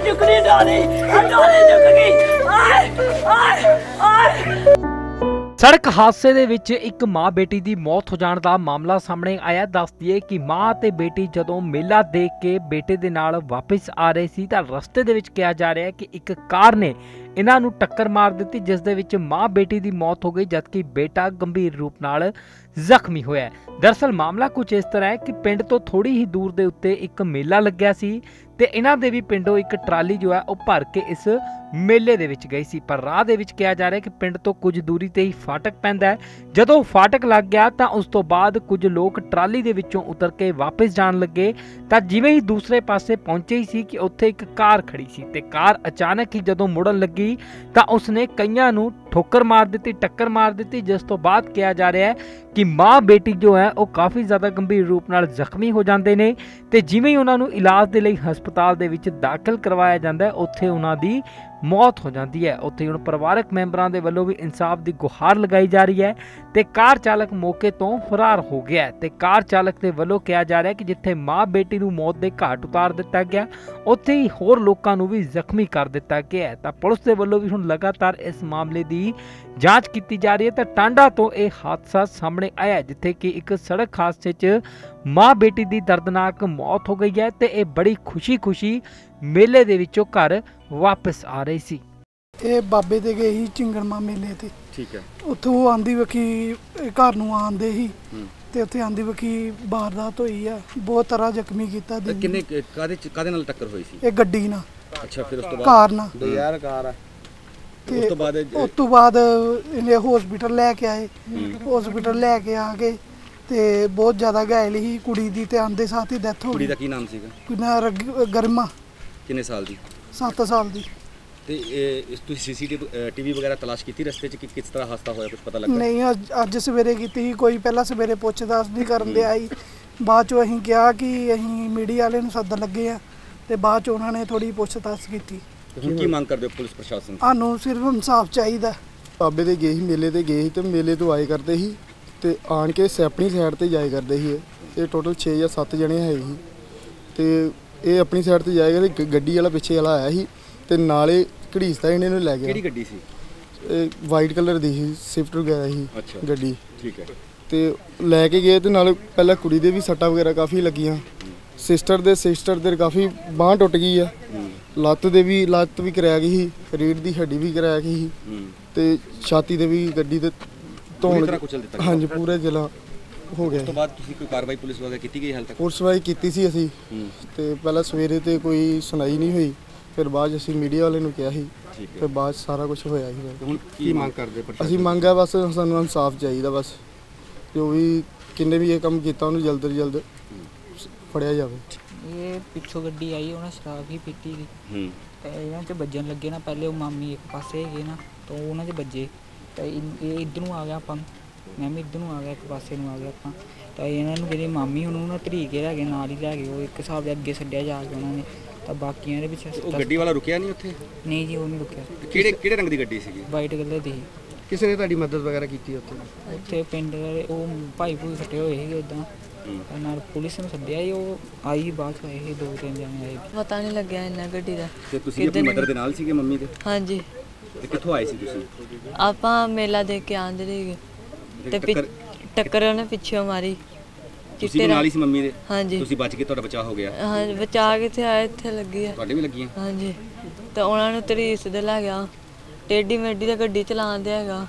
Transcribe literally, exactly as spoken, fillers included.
चुकनी डोली डोली चुक गई आए आए आए। सड़क हादसे ਦੇ ਵਿੱਚ ਇੱਕ ਮਾਂ ਬੇਟੀ ਦੀ ਮੌਤ ਹੋ ਜਾਣ ਦਾ ਮਾਮਲਾ ਸਾਹਮਣੇ ਆਇਆ। ਦੱਸ ਦਈਏ ਕਿ ਮਾਂ ਤੇ ਬੇਟੀ ਜਦੋਂ ਮੇਲਾ ਦੇਖ ਕੇ ਬੇਟੇ ਦੇ ਨਾਲ ਵਾਪਸ ਆ ਰਹੇ ਸੀ ਤਾਂ ਰਸਤੇ ਦੇ ਵਿੱਚ ਕਿਹਾ ਜਾ ਰਿਹਾ ਹੈ ਕਿ ਇੱਕ ਕਾਰ ਨੇ ਇਹਨਾਂ ਨੂੰ ਟੱਕਰ ਮਾਰ ਦਿੱਤੀ, ਜਿਸ ਦੇ ਵਿੱਚ ਮਾਂ ਬੇਟੀ ਦੀ ਮੌਤ ਹੋ ਗਈ ਜਦਕਿ ਬੇਟਾ ਗੰਭੀਰ ਰੂਪ ਨਾਲ ਜ਼ਖਮੀ ਹੋਇਆ। ਦਰਅਸਲ ਮਾਮਲਾ ਕੁਝ ਇਸ ਤਰ੍ਹਾਂ ਹੈ ਕਿ ਪਿੰਡ ਤੋਂ ਥੋੜੀ ਹੀ ਦੂਰ ਦੇ ਉੱਤੇ ਇੱਕ ਮੇਲਾ ਲੱਗਿਆ ਸੀ ਤੇ ਇਹਨਾਂ ਦੇ ਵੀ ਪਿੰਡੋਂ ਇੱਕ ਟਰਾਲੀ ਜੋ ਹੈ ਉਹ ਭਰ ਕੇ ਇਸ ਮੇਲੇ ਦੇ ਵਿੱਚ ਗਈ ਸੀ, ਪਰ ਰਾਹ ਦੇ ਵਿੱਚ ਕਿਹਾ ਜਾ ਰਿਹਾ ਕਿ ਪਿੰਡ ਤੋਂ ਕੁਝ ਦੂਰੀ ਤੇ ਹੀ ਫਾਟਕ ਪੈਂਦਾ ਹੈ। ਜਦੋਂ ਫਾਟਕ ਲੱਗ ਗਿਆ ਤਾਂ ਉਸ ਤੋਂ ਬਾਅਦ ਕੁਝ ਲੋਕ ਟਰਾਲੀ ਦੇ ਵਿੱਚੋਂ ਉਤਰ ਕੇ ਵਾਪਸ ਜਾਣ ਲੱਗੇ ਤਾਂ ਜਿਵੇਂ ਹੀ ਦੂਸਰੇ ਪਾਸੇ ਪਹੁੰਚੇ ਹੀ ਸੀ ਕਿ ਉੱਥੇ ਇੱਕ ਕਾਰ ਖੜੀ ਸੀ ਤੇ ਕਾਰ ਅਚਾਨਕ ਹੀ ਜਦੋਂ ਮੁੜਨ ਲੱਗੀ ਤਾਂ ਉਸਨੇ ਕਈਆਂ ਨੂੰ ਠੋਕਰ ਮਾਰ ਦਿੱਤੀ, ਟੱਕਰ ਮਾਰ ਦਿੱਤੀ, ਜਿਸ ਤੋਂ ਬਾਅਦ ਕਿਹਾ ਜਾ ਰਿਹਾ ਹੈ ਕਿ ਮਾਂ ਬੇਟੀ ਜੋ ਹੈ ਉਹ ਕਾਫੀ ਜ਼ਿਆਦਾ ਗੰਭੀਰ ਰੂਪ ਨਾਲ ਜ਼ਖਮੀ ਹੋ ਜਾਂਦੇ ਨੇ ਤੇ ਜਿਵੇਂ ਹੀ ਉਹਨਾਂ ਨੂੰ ਇਲਾਜ ਦੇ ਲਈ ਹਸਪਤਾਲ ਦੇ ਵਿੱਚ ਦਾਖਲ ਕਰਵਾਇਆ ਜਾਂਦਾ ਹੈ ਉੱਥੇ ਉਹਨਾਂ ਦੀ ਮੌਤ ਹੋ ਜਾਂਦੀ ਹੈ। ਉੱਥੇ ਹੁਣ ਪਰਿਵਾਰਕ ਮੈਂਬਰਾਂ ਦੇ ਵੱਲੋਂ ਵੀ ਇਨਸਾਫ ਦੀ ਗੁਹਾਰ ਲਗਾਈ ਜਾ ਰਹੀ ਹੈ ਤੇ ਕਾਰ ਚਾਲਕ ਮੌਕੇ ਤੋਂ ਫਰਾਰ ਹੋ ਗਿਆ ਤੇ ਕਾਰ ਚਾਲਕ ਦੇ ਵੱਲੋਂ ਕਿਹਾ ਜਾ ਰਿਹਾ ਕਿ ਜਿੱਥੇ ਮਾਂ ਬੇਟੀ ਨੂੰ ਮੌਤ ਦੇ ਘਾਟ ਉਤਾਰ ਦਿੱਤਾ ਗਿਆ ਉੱਥੇ ਹੀ ਹੋਰ ਲੋਕਾਂ ਨੂੰ ਵੀ ਜ਼ਖਮੀ ਕਰ ਦਿੱਤਾ ਗਿਆ ਤਾਂ ਪੁਲਿਸ ਦੇ ਵੱਲੋਂ ਵੀ ਹੁਣ ਲਗਾਤਾਰ ਇਸ ਮਾਮਲੇ ਦੀ ਜਾਂਚ ਕੀਤੀ ਜਾ ਰਹੀ ਹੈ। ਤਾਂ ਟਾਂਡਾ ਤੋਂ ਇਹ ਹਾਦਸਾ ਸਾਹਮਣੇ ਆਇਆ ਜਿੱਥੇ ਕਿ ਇੱਕ ਸੜਕ ਹਾਦਸੇ 'ਚ ਮਾਂ ਬੇਟੀ ਦੀ ਦਰਦਨਾਕ ਮੌਤ ਹੋ ਗਈ ਹੈ ਤੇ ਇਹ ਬੜੀ ਖੁਸ਼ੀ-ਖੁਸ਼ੀ ਮੇਲੇ ਦੇ ਵਿੱਚੋਂ ਘਰ ਵਾਪਸ ਆ ਰਹੀ ਸੀ। ਇਹ ਬਾਬੇ ਦੇ ਗਏ ਸੀ ਚਿੰਗੜਮਾ ਮੇਲੇ ਤੇ, ਠੀਕ ਹੈ। ਉੱਥੋਂ ਆਂਦੀ ਵਕੀ ਘਰ ਨੂੰ ਆਂਦੇ ਸੀ ਤੇ ਉੱਥੇ ਆਂਦੀ ਵਕੀ ਵਾਰਦਾਤ ਹੋਈ ਆ, ਬਹੁਤ ਤਰ੍ਹਾਂ ਜ਼ਖਮੀ ਕੀਤਾ। ਕਿੰਨੇ ਕਾਦੇ ਕਾਦੇ ਨਾਲ ਟੱਕਰ ਹੋਈ ਸੀ? ਇਹ ਗੱਡੀ ਨਾਲ। ਅੱਛਾ, ਫਿਰ ਉਸ ਤੋਂ ਬਾਅਦ ਕਾਰ ਨਾਲ ਯਾਰ ਕਾਰ ਆ। ਉਸ ਤੋਂ ਬਾਅਦ ਉਸ ਤੋਂ ਬਾਅਦ ਇਹਨੇ ਹਸਪੀਟਲ ਲੈ ਕੇ ਆਏ, ਹਸਪੀਟਲ ਲੈ ਕੇ ਆ ਕੇ ਤੇ ਬਹੁਤ ਜ਼ਿਆਦਾ ਘਾਇਲ ਸੀ ਕੁੜੀ ਦੀ ਤੇ ਆਂਦੇ ਸਾਥ ਹੀ ਡੈਥ ਹੋ ਗਈ। ਕੁੜੀ ਦਾ ਕੀ ਨਾਮ ਸੀਗਾ? ਕੁੜੀ ਗਰਮਾ। ਕਿੰਨੇ ਸਾਲ ਦੀ? ਸੱਤ ਸਾਲ ਦੀ। ਤੇ ਇਹ ਇਸ ਤੁਸੀਂ ਸੀਸੀਟੀਵੀ ਵਗੈਰਾ ਤਲਾਸ਼ ਕੀਤੀ ਰਸਤੇ 'ਚ ਕਿ ਕਿਸ ਤਰ੍ਹਾਂ ਹਾਦਸਾ ਹੋਇਆ, ਕੁਝ ਪਤਾ ਲੱਗਾ? ਨਹੀਂ, ਅੱਜ ਅੱਜ ਸਵੇਰੇ ਕੀਤੀ ਸੀ, ਕੋਈ ਪਹਿਲਾਂ ਸਵੇਰੇ ਪੁੱਛ-ਦੱਸ ਨਹੀਂ ਕਰਨ ਦੇ ਆਈ। ਬਾਅਦ 'ਚੋਂ ਅਸੀਂ ਕਿਹਾ ਕਿ ਅਸੀਂ ਮੀਡੀਆ ਵਾਲੇ ਨੂੰ ਸੱਦਣ ਲੱਗੇ ਆ ਤੇ ਬਾਅਦ 'ਚ ਉਹਨਾਂ ਨੇ ਥੋੜੀ ਪੁੱਛ-ਦੱਸ ਕੀਤੀ। ਹੁਣ ਕੀ ਮੰਗ ਕਰਦੇ ਹੋ ਪੁਲਿਸ ਪ੍ਰਸ਼ਾਸਨ? ਸਾਨੂੰ ਸਿਰਫ ਇਨਸਾਫ ਚਾਹੀਦਾ। ਬਾਬੇ ਦੇ ਗਏ ਸੀ, ਮੇਲੇ ਤੇ ਗਏ ਸੀ ਤੇ ਮੇਲੇ ਤੋਂ ਆਏ ਕਰਦੇ ਸੀ ਤੇ ਆਣ ਕੇ ਆਪਣੀ ਸਾਈਡ ਤੇ ਜਾਏ ਕਰਦੇ ਸੀ। ਇਹ ਟੋਟਲ ਛੇ ਜਾਂ ਸੱਤ ਜਣੇ ਹੈ ਸੀ ਤੇ ਇਹ ਆਪਣੀ ਸਾਈਡ ਤੇ ਜਾਏਗਾ ਤੇ ਗੱਡੀ ਵਾਲਾ ਪਿੱਛੇ ਵਾਲਾ ਆਇਆ ਸੀ ਤੇ ਨਾਲੇ ਘੜੀਸਦਾ ਇਹਨੇ ਨੂੰ ਲੈ ਗਿਆ। ਕਿਹੜੀ ਗੱਡੀ ਸੀ? ਇਹ ਵਾਈਟ ਕਲਰ ਦੀ ਸੀ, ਸਵਿਫਟ ਵਗੈਰਾ ਸੀ ਗੱਡੀ। ਠੀਕ ਹੈ। ਤੇ ਲੈ ਕੇ ਗਏ ਤੇ ਨਾਲ ਪਹਿਲਾਂ ਕੁੜੀ ਦੇ ਵੀ ਸੱਟਾਂ ਵਗੈਰਾ ਕਾਫੀ ਲੱਗੀਆਂ, ਸਿਸਟਰ ਦੇ ਸਿਸਟਰ ਦੇ ਕਾਫੀ ਬਾਂਹ ਟੁੱਟ ਗਈ ਆ, ਲੱਤ ਦੇ ਵੀ ਲੱਤ ਵੀ ਕਰਾਇਆ ਗਈ ਸੀ, ਰੀੜ ਦੀ ਹੱਡੀ ਵੀ ਕਰਾਇਆ ਗਈ ਸੀ ਤੇ ਛਾਤੀ ਦੇ ਵੀ ਗੱਡੀ ਦੇ ਧੌਣ ਕੁਚਲ ਦਿੱਤਾ। ਹਾਂਜੀ, ਪੂਰੇ ਜ਼ਿਲ੍ਹਾ ਹੋ ਗਿਆ। ਉਸ ਤੋਂ ਬਾਅਦ ਤੁਸੀਂ ਕੋਈ ਕਾਰਵਾਈ ਪੁਲਿਸ ਵਗੈਰਾ ਕੀਤੀ ਗਈ ਹਾਲ ਤੱਕ? ਪੁਲਿਸ ਵਾਈ ਕੀਤੀ ਸੀ ਅਸੀਂ ਤੇ ਪਹਿਲਾਂ ਸਵੇਰੇ ਤੇ ਕੋਈ ਸੁਣਾਈ ਨਹੀਂ ਹੋਈ, ਫਿਰ ਬਾਅਦ ਅਸੀਂ ਮੀਡੀਆ ਵਾਲੇ ਨੂੰ ਕਿਹਾ ਸੀ ਤੇ ਬਾਅਦ ਸਾਰਾ ਕੁਝ ਹੋਇਆ ਸੀ। ਹੁਣ ਕੀ ਮੰਗ ਕਰਦੇ? ਅਸੀਂ ਮੰਗ ਹੈ ਬਸ ਸਾਨੂੰ ਇਨਸਾਫ ਚਾਹੀਦਾ, ਬਸ ਜੋ ਵੀ ਕਿੰਨੇ ਵੀ ਇਹ ਕੰਮ ਕੀਤਾ ਉਹਨੂੰ ਜਲਦ ਤੋਂ ਜਲਦ ਫੜਿਆ ਜਾਵੇ। ਇਹ ਪਿੱਛੋਂ ਗੱਡੀ ਆਈ, ਉਹਨਾਂ ਸ਼ਰਾਬ ਹੀ ਪੀਤੀ ਸੀ ਤੇ ਇਹਨਾਂ 'ਚ ਵੱਜਣ ਲੱਗੇ ਨਾ, ਪਹਿਲੇ ਉਹ ਮਾਮੀ ਇੱਕ ਪਾਸੇ ਹੈਗੇ ਨਾ ਤਾਂ ਉਹਨਾਂ 'ਚ ਵੱਜੇ ਤਾਂ ਇਹ ਇੱਧਰ ਨੂੰ ਆ ਗਿਆ, ਆਪਾਂ ਮੈਂ ਵੀ ਇੱਧਰ ਨੂੰ ਆ ਗਿਆ, ਇੱਕ ਪਾਸੇ ਨੂੰ ਆ ਗਿਆ ਆਪਾਂ ਤਾਂ ਇਹਨਾਂ ਨੂੰ ਜਿਹੜੀ ਮਾਮੀ ਹੁਣ ਉਹਨਾਂ ਤਰੀਕੇ ਲੈ ਗਏ, ਨਾਲ ਹੀ ਲੈ ਗਏ, ਉਹ ਇੱਕ ਹਿਸਾਬ ਦੇ ਅੱਗੇ ਛੱਡਿਆ ਜਾ ਕੇ ਉਹਨਾਂ ਨੇ ਤਾਂ ਬਾਕੀਆਂ ਦੇ ਪਿੱਛੇ। ਉਹ ਗੱਡੀ ਵਾਲਾ ਰੁਕਿਆ ਨਹੀਂ ਉੱਥੇ? ਨਹੀਂ ਜੀ, ਉਹ ਨਹੀਂ ਰੁਕਿਆ। ਕਿਹੜੇ ਕਿਹੜੇ ਰੰਗ ਦੀ ਗੱਡੀ ਸੀਗੀ? ਵਾਈਟ ਕਲਰ ਦੀ। ਕਿਸੇ ਨੇ ਤੁਹਾਡੀ ਮਦਦ ਵਗੈਰਾ ਕੀਤੀ ਉੱਥੇ? ਉੱਥੇ ਪਿੰਡ ਦੇ ਉਹ ਭਾਈ ਭੂਈ ਇਕੱਠੇ ਹੋਏ ਸੀਗੇ ਉੱਦਾਂ, ਨਾਲ ਪੁਲਿਸ ਨੂੰ ਸੱਦਿਆ ਸੀ, ਉਹ ਆਈ ਬਾਅਦ 'ਚ ਆਏ ਸੀ, ਦੋ ਤਿੰਨ ਜਣੇ ਆਏ। ਪਤਾ ਨਹੀਂ ਲੱਗਿਆ ਇੰਨਾ ਗੱਡੀ ਦਾ। ਤੇ ਤੁਸੀਂ ਆਪਣੀ ਮਦਰ ਦੇ ਨਾਲ ਸੀਗੇ, ਮੰਮੀ ਦੇ? ਹਾਂਜੀ। ਤੇ ਕਿੱਥੋਂ ਆਏ ਸੀ ਤੁਸੀਂ? ਆਪਾਂ ਮੇਲਾ ਦੇਖ ਕੇ ਆਂਦੇ ਸੀਗੇ ਤੇ ਟੱਕਰ ਉਹਨੇ ਪਿੱਛੋਂ ਮਾਰੀ। ਤੁਸੀਂ ਨਾਲ ਹੀ ਸੀ ਮੰਮੀ ਦੇ? ਹਾਂਜੀ। ਤੁਸੀਂ ਬਚ ਕੇ, ਤੁਹਾਡਾ ਬਚਾਅ ਹੋ ਗਿਆ? ਹਾਂਜੀ, ਬਚਾ ਕਿੱਥੇ ਆਇਆ, ਇੱਥੇ ਲੱਗੀ ਆ। ਤੁਹਾਡੇ ਵੀ ਲੱਗੀਆਂ? ਹਾਂਜੀ। ਤਾਂ ਉਹਨਾਂ ਨੂੰ ਤਰੀਸ ਦੇ ਲੈ ਗਿਆ, ਟੇਢੀ ਮੇਢੀ ਦਾ ਗੱਡੀ ਚਲਾਉਂਦੇ ਹੈਗਾ।